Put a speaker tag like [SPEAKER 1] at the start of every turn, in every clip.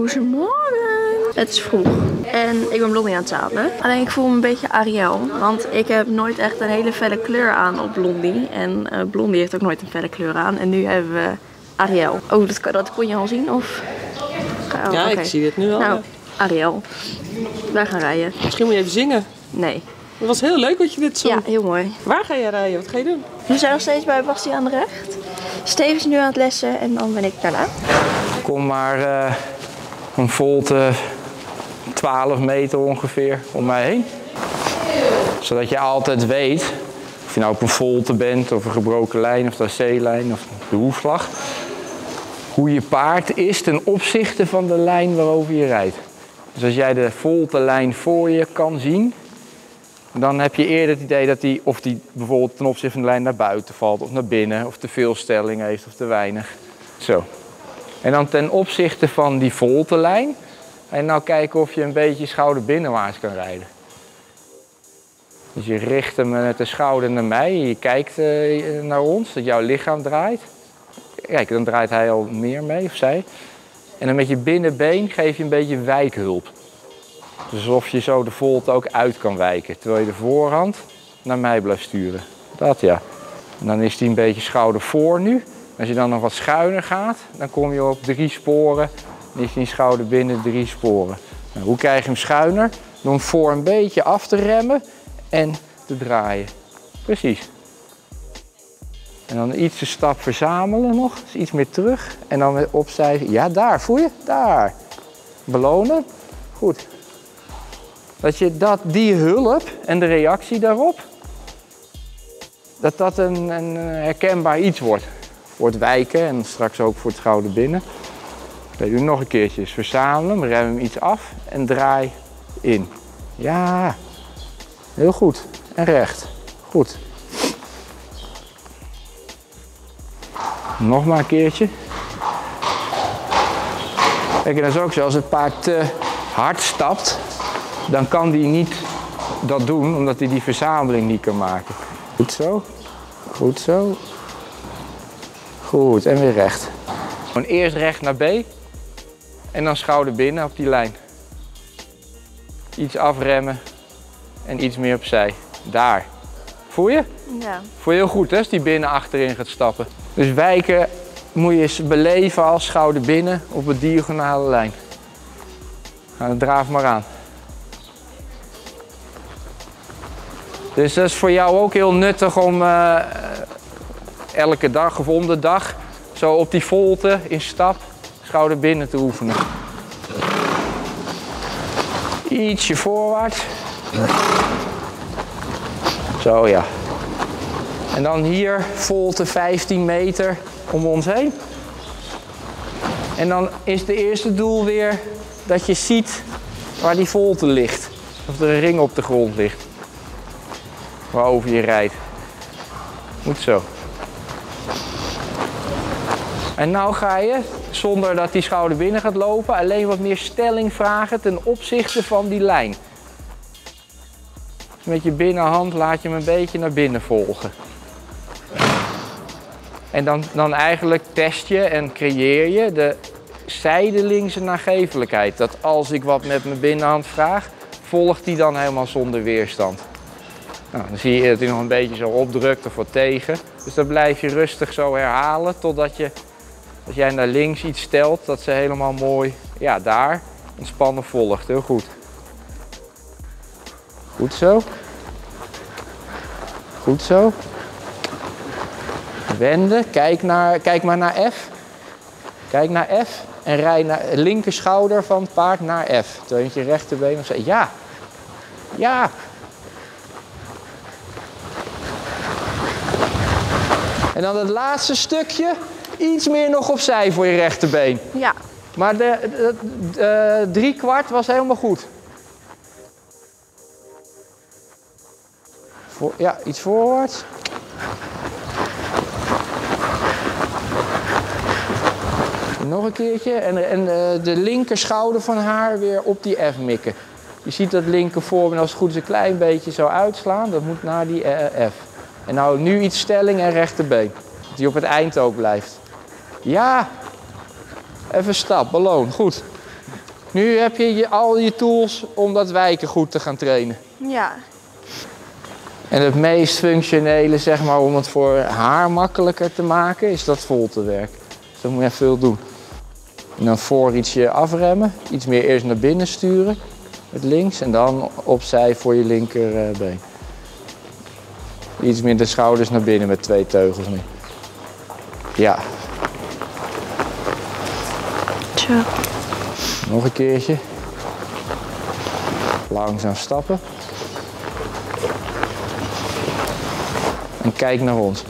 [SPEAKER 1] Goedemorgen. Het is vroeg en ik ben Blondie aan het zadelen. Alleen ik voel me een beetje Ariel, want ik heb nooit echt een hele felle kleur aan op Blondie. En Blondie heeft ook nooit een felle kleur aan. En nu hebben we Ariel. Oh, dat kon je al zien? Of? Oh,
[SPEAKER 2] ja,
[SPEAKER 1] okay.
[SPEAKER 2] Ik zie het nu al.
[SPEAKER 1] Nou, Ariel. Wij gaan rijden.
[SPEAKER 2] Misschien moet je even zingen.
[SPEAKER 1] Nee.
[SPEAKER 2] Het was heel leuk wat je dit zong.
[SPEAKER 1] Ja, heel mooi.
[SPEAKER 2] Waar ga je rijden? Wat ga je doen?
[SPEAKER 1] We zijn nog steeds bij Basti aan de Recht. Steven is nu aan het lessen en dan ben ik daarna.
[SPEAKER 3] Kom maar een volte 12 meter ongeveer om mij heen. Zodat je altijd weet, of je nou op een volte bent, of een gebroken lijn, of de AC-lijn, of de hoefslag. Hoe je paard is ten opzichte van de lijn waarover je rijdt. Dus als jij de volte lijn voor je kan zien, dan heb je eerder het idee dat die, of die bijvoorbeeld ten opzichte van de lijn naar buiten valt, of naar binnen, of te veel stelling heeft, of te weinig. Zo. En dan ten opzichte van die volte lijn, en nou kijken of je een beetje schouder binnenwaarts kan rijden. Dus je richt hem met de schouder naar mij, je kijkt naar ons, dat jouw lichaam draait. Kijk, dan draait hij al meer mee, of zij. En dan met je binnenbeen geef je een beetje wijkhulp. Dus alsof je zo de volte ook uit kan wijken, terwijl je de voorhand naar mij blijft sturen. Dat ja. En dan is die een beetje schouder voor nu. Als je dan nog wat schuiner gaat, dan kom je op 3 sporen. Dan is die schouder binnen 3 sporen. Nou, hoe krijg je hem schuiner? Door hem voor een beetje af te remmen en te draaien. Precies. En dan iets de stap verzamelen nog, dus iets meer terug. En dan weer opzij. Ja, daar, voel je? Daar. Belonen. Goed. Dat je die hulp en de reactie daarop, dat een herkenbaar iets wordt. Voor het wijken en straks ook voor het schouder binnen. Oké, doe nog een keertje. Dus verzamelen hem, rem hem iets af en draai in. Ja, heel goed. En recht. Goed. Nog maar een keertje. Kijk, en dat is ook zo, als het paard te hard stapt, dan kan die niet dat doen, omdat hij die verzameling niet kan maken. Goed zo. Goed zo. Goed, en weer recht. Gewoon eerst recht naar B en dan schouder binnen op die lijn. Iets afremmen en iets meer opzij. Daar. Voel je?
[SPEAKER 1] Ja.
[SPEAKER 3] Voel je heel goed hè, als die binnen achterin gaat stappen. Dus wijken moet je eens beleven als schouder binnen op een diagonale lijn. Nou, draaf maar aan. Dus dat is voor jou ook heel nuttig om elke dag of om de dag zo op die volte in stap schouder binnen te oefenen. Ietsje voorwaarts. Zo ja. En dan hier volte 15 meter om ons heen. En dan is het eerste doel weer dat je ziet waar die volte ligt. Of er een ring op de grond ligt. Waarover je rijdt. Goed zo. En nou ga je, zonder dat die schouder binnen gaat lopen, alleen wat meer stelling vragen ten opzichte van die lijn. Dus met je binnenhand laat je hem een beetje naar binnen volgen. En dan eigenlijk test je en creëer je de zijdelingse nagevelijkheid. Dat als ik wat met mijn binnenhand vraag, volgt die dan helemaal zonder weerstand. Nou, dan zie je dat hij nog een beetje zo opdrukt of wat tegen. Dus dan blijf je rustig zo herhalen totdat je, als jij naar links iets stelt, dat ze helemaal mooi, ja daar, ontspannen volgt. Heel goed. Goed zo. Goed zo. Wenden, kijk maar naar F. Kijk naar F en rij naar de linker schouder van het paard naar F. Terwijl je rechterbeen of zo. Ja. Ja. En dan het laatste stukje, iets meer nog opzij voor je rechterbeen.
[SPEAKER 1] Ja.
[SPEAKER 3] Maar de 3/4 was helemaal goed. Ja, iets voorwaarts. Nog een keertje en de linker schouder van haar weer op die F mikken. Je ziet dat linker voorbeen als het goed is een klein beetje zo uitslaan. Dat moet naar die F. En nou nu iets stelling en rechterbeen. Dat die op het eind ook blijft. Ja! Even stap, beloon. Goed. Nu heb je al je tools om dat wijken goed te gaan trainen.
[SPEAKER 1] Ja.
[SPEAKER 3] En het meest functionele, zeg maar, om het voor haar makkelijker te maken, is dat voltewerk. Dus dat moet je even veel doen. En dan voor ietsje afremmen, iets meer eerst naar binnen sturen met links en dan opzij voor je linkerbeen. Iets meer de schouders naar binnen met 2 teugels nu. Ja.
[SPEAKER 1] Zo.
[SPEAKER 3] Nog een keertje. Langzaam stappen. En kijk naar ons.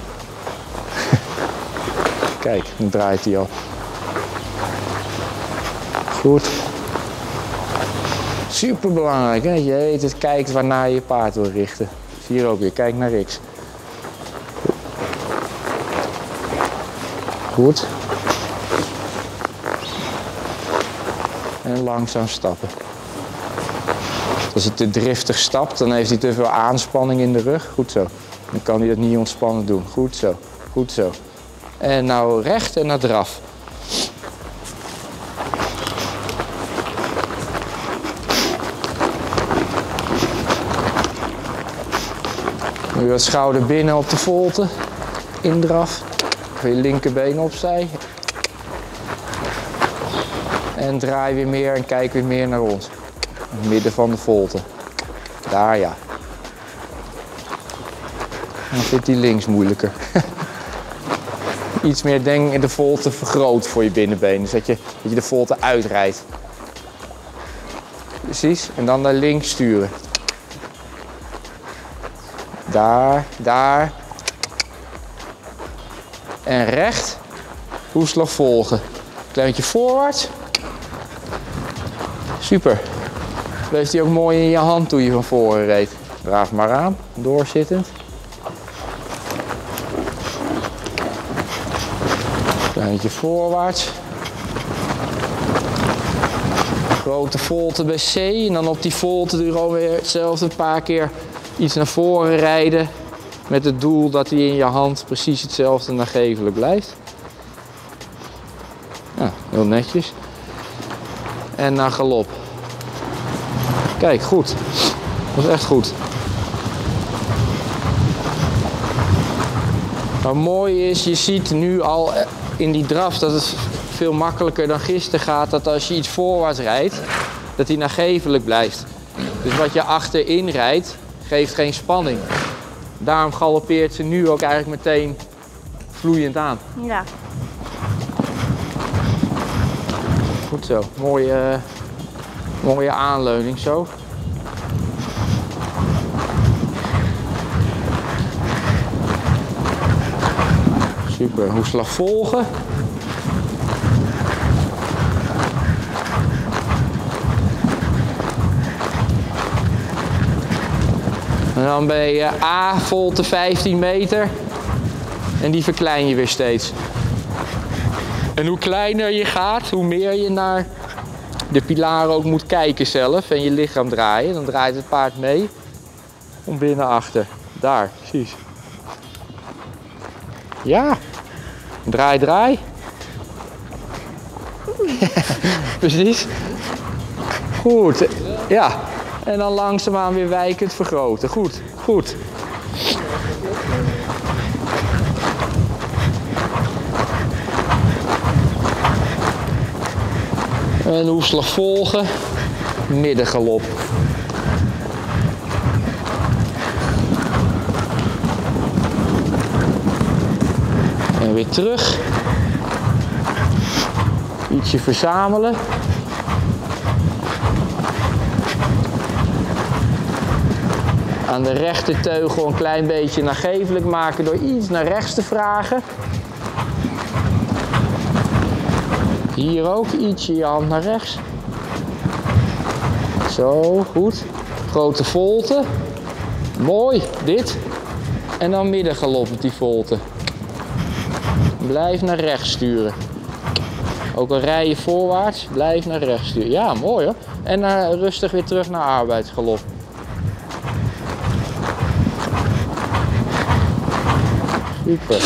[SPEAKER 3] Kijk, dan draait hij al. Goed. Super belangrijk, hè? Je heet het kijkt waarnaar je je paard wil richten. Hier ook weer, kijk naar X. Goed. En langzaam stappen. Als hij te driftig stapt, dan heeft hij te veel aanspanning in de rug. Goed zo. Dan kan hij dat niet ontspannen doen. Goed zo. Goed zo. En nou recht en naar draf. Nu wat schouder binnen op de volte. Indraf. Je linkerbeen opzij. En draai weer meer en kijk weer meer naar ons. In het midden van de volte. Daar ja. Dan vindt hij links moeilijker. Iets meer denk de volte vergroot voor je binnenbeen. Dus dat je de volte uitrijdt. Precies. En dan naar links sturen. Daar, daar. En recht. Hoefslag volgen. Klein beetje voorwaarts. Super. Bleef hij ook mooi in je hand toen je van voren reed. Draaf maar aan. Doorzittend. Klein beetje voorwaarts. Grote volte bij C. En dan op die volte doe je gewoon weer hetzelfde een paar keer iets naar voren rijden. Met het doel dat hij in je hand precies hetzelfde nagevelijk blijft. Ja, heel netjes. En naar galop. Kijk, goed. Dat is echt goed. Wat mooi is, je ziet nu al in die draf dat het veel makkelijker dan gisteren gaat. Dat als je iets voorwaarts rijdt, dat hij nagevelijk blijft. Dus wat je achterin rijdt, geeft geen spanning. Daarom galoppeert ze nu ook eigenlijk meteen vloeiend aan.
[SPEAKER 1] Ja.
[SPEAKER 3] Goed zo. Mooie aanleuning zo. Super. Hoefslag volgen. En dan ben je A, volte 15 meter. En die verklein je weer steeds. En hoe kleiner je gaat, hoe meer je naar de pilaren ook moet kijken zelf. En je lichaam draaien. Dan draait het paard mee. Om binnen achter. Daar, precies. Ja. Draai, draai. Precies. Goed. Ja. En dan langzaamaan weer wijkend vergroten. Goed, goed. En hoefslag volgen. Middengalop. En weer terug. Ietsje verzamelen. Aan de rechterteugel een klein beetje nagevelijk maken door iets naar rechts te vragen. Hier ook ietsje je hand naar rechts. Zo, goed. Grote volte. Mooi, dit. En dan middengalop op die volte. Blijf naar rechts sturen. Ook al rij je voorwaarts, blijf naar rechts sturen. Ja, mooi hoor. En rustig weer terug naar arbeidsgalop. Super.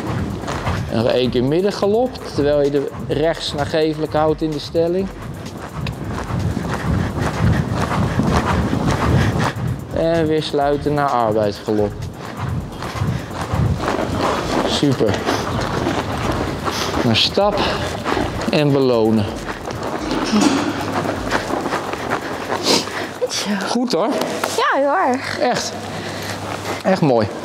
[SPEAKER 3] En nog één keer middengalop, terwijl je de rechts nagevelijk houdt in de stelling. En weer sluiten naar arbeidsgalop. Super. Een stap en belonen. Goed hoor.
[SPEAKER 1] Ja, heel erg.
[SPEAKER 3] Echt. Echt mooi.